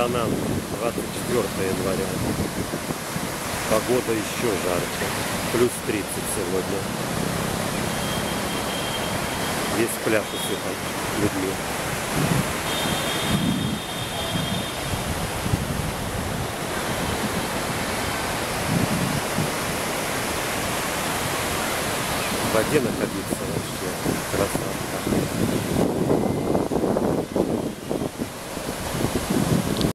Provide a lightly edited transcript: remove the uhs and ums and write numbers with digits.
Танан, 24 января. Погода еще жарче. Плюс 30 сегодня. Весь пляж усыпан людьми. В воде находиться вообще красота.